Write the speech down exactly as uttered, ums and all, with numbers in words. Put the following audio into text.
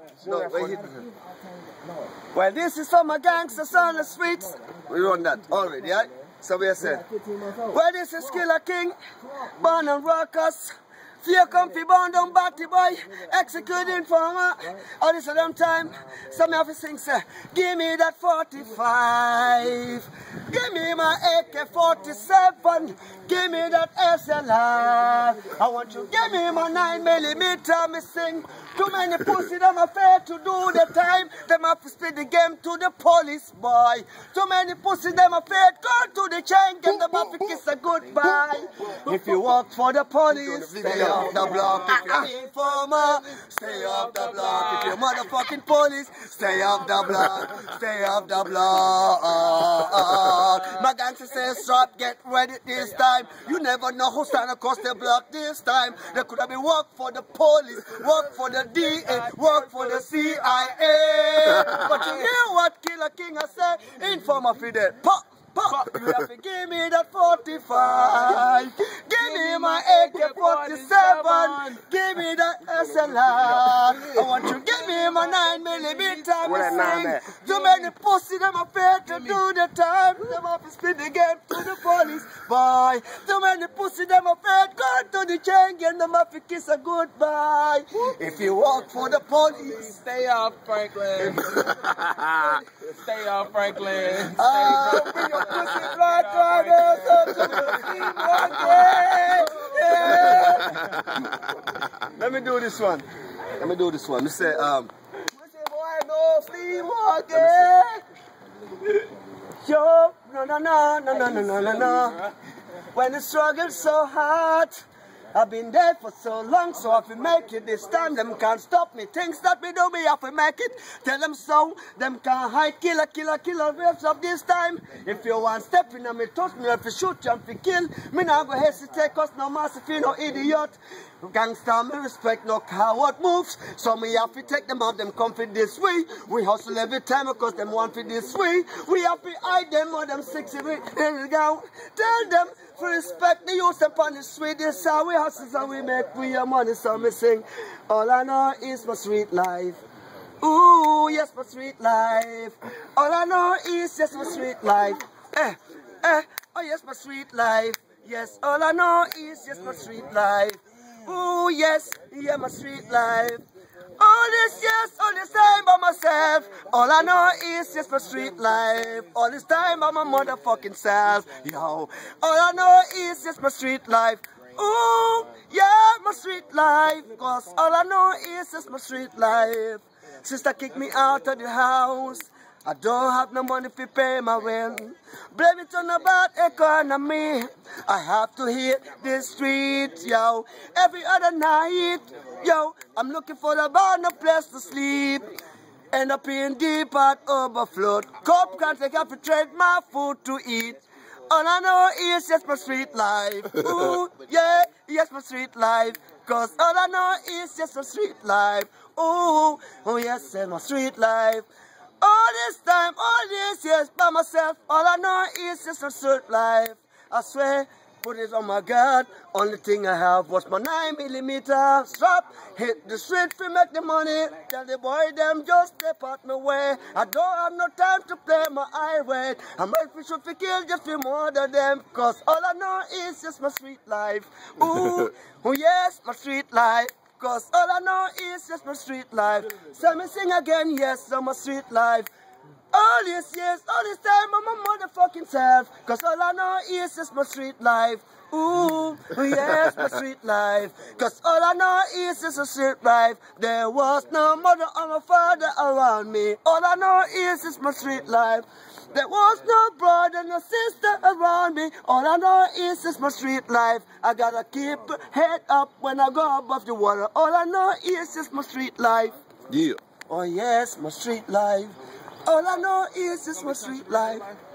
No, wait here. Well, this is for my gangsters on the streets. We run that already, right? So we said, well, this is Killer King, born on Rockers. Fear comfy, born down batty boy, executing farmer. All this a damn time. Some of you sing, say, give me that forty-five. Give me my A K forty-seven. Give me that S L R. I want you, give me my nine millimeter. Me sing. Too many pussy, them afraid to do the time. Them have to split the game to the police, boy. Too many pussy, them afraid go to the chain. Get them have to kiss a goodbye. If you work for the police, stay off the block. If you're informer, stay off the block. If you're motherfucking police, stay off the block. Stay off the block. My gangster says, stop, get ready this time. You never know who's standing across the block this time. They could have been work for the police, work for the D A, work for the C I A. But you hear what Killer King has said? Informer Fidel. Pop, pop. You have to give me that forty-five. Give me my A K forty-seven. Give me that S L R. I want you to give me my nine millimeter. Too many pussy, them afraid to do the time. Them have to spin the game to the police, boy. Too many pussy, them afraid go to the chain gang. Them have to kiss a goodbye. If you work for the police, stay off Franklin. Stay off Franklin. Ah, bring your pussy blood riders up to the steam again. Let me do this one. Let me do this one. Let me say, um, boy, no sleepwalking. Yo, no, no, no, no, no, no, no, no. When the struggle's so hard, I've been there for so long, so if we make it this time, them can't stop me. Things that we do, we have to make it. Tell them so, them can't hide. Killer, killer, killer, waves up this time. If you want step in and me touch me, if you shoot you and if you kill, me not go hesitate, cause no master feel no idiot. Gangsta, me respect no coward moves. So me have to take them out, them come for this way. We hustle every time because them want for this way. We have to hide them or them sexy way. There we go. Tell them to respect the youth upon the street. This is how we hustle, so we make we your money. So me sing, all I know is my sweet life. Ooh, yes, my sweet life. All I know is yes, my sweet life. Eh, eh, oh yes, my sweet life. Yes, all I know is yes, my sweet life. Ooh, yes, yeah, my sweet life. All this, yes, all this time by myself. All I know is just my street life. All this time by my motherfucking self. Yo, all I know is just my street life. Ooh, yeah, my street life. Cause all I know is just my street life. Sister kicked me out of the house. I don't have no money to pay my rent. Blame it on the bad economy. I have to hit the street, yo. Every other night, yo, I'm looking for a bar, no place to sleep. End up in deep at overflow. Cop can't take up to trade my food to eat. All I know is just my street life. Ooh, yeah, yes, my street life. Cause all I know is just my street life. Ooh, oh yes, and my street life. All this time, all these years by myself, all I know is just a street life. I swear, put it on my God. Only thing I have was my nine millimeter strap. Hit the street to make the money. Tell the boy them just step out my way. I don't have no time to play my highway. I might be should be killed just to murder them. Cause all I know is just my street life. Ooh, oh yes, my street life. Cause all I know is just my street life. So me sing again, yes, on my street life. All these years, all this time, I'm my motherfucking self. Cause all I know is just my street life. Ooh, yes, my street life. Cause all I know is just a street life. There was no mother or no father around me. All I know is just my street life. There was no brother, no sister around me. All I know is just my street life. I gotta keep head up when I go above the water. All I know is just my street life. Yeah. Oh yes, my street life. All I know is just my street life.